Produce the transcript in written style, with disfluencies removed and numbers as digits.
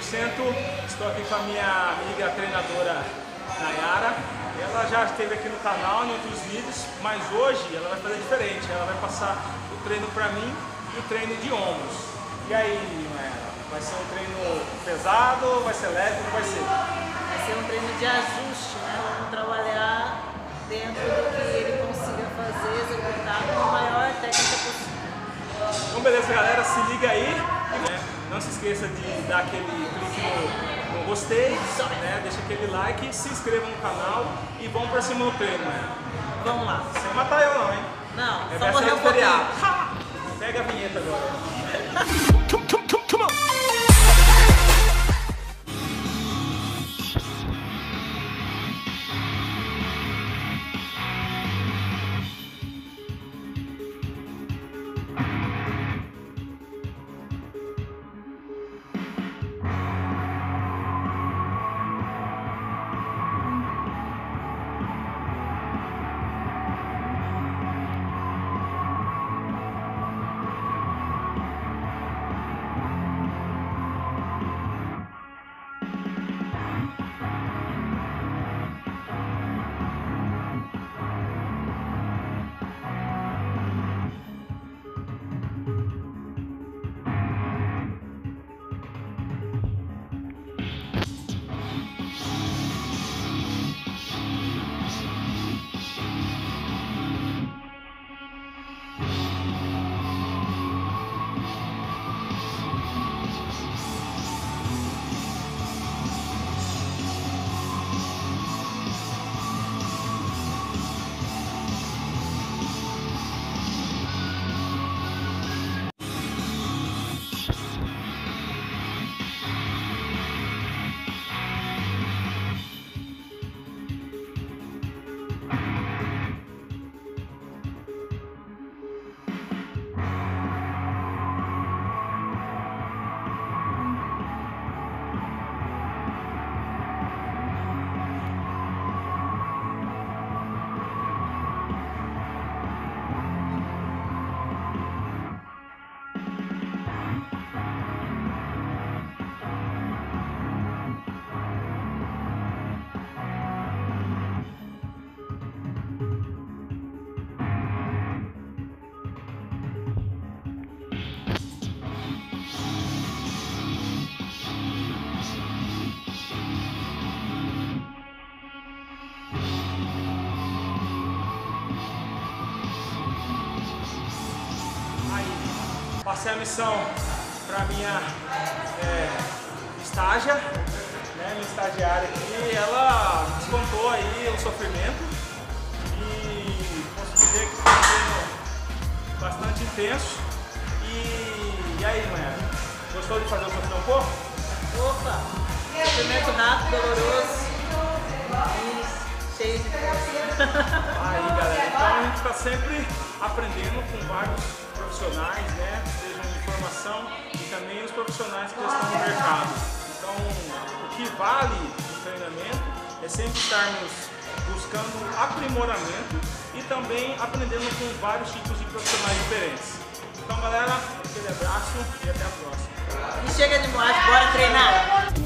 Estou aqui com a minha amiga treinadora Nayara. Ela já esteve aqui no canal em outros vídeos, mas hoje ela vai fazer diferente. Ela vai passar o treino para mim e o treino de ombros. E aí, Nayara? Vai ser um treino pesado, vai ser leve, como vai ser? Vai ser um treino de ajuste, né? Vamos trabalhar dentro do que ele consiga fazer, executar com a maior técnica possível. Então beleza, galera, se liga aí, né? Não se esqueça de dar aquele clique no gostei, né? Deixa aquele like, se inscreva no canal e vamos pra cima no treino, né? Vamos lá. Sem matar eu não, hein? Não, É só morrer um pouquinho. Pega a vinheta agora. Passei a missão para minha estágia, né, minha estagiária aqui. Ela descontou aí o sofrimento e posso dizer que foi um treino bastante intenso. E aí, Nayara, gostou de fazer o sofrer um pouco? Opa! Sofrimento rápido, doloroso e cheio de força. Aí, galera, então a gente está sempre aprendendo com vários profissionais, né? Sejam de formação e também os profissionais que já estão no mercado. Então, o que vale no treinamento é sempre estarmos buscando aprimoramento e também aprendendo com vários tipos de profissionais diferentes. Então, galera, aquele abraço e até a próxima. E chega de moagem, bora treinar!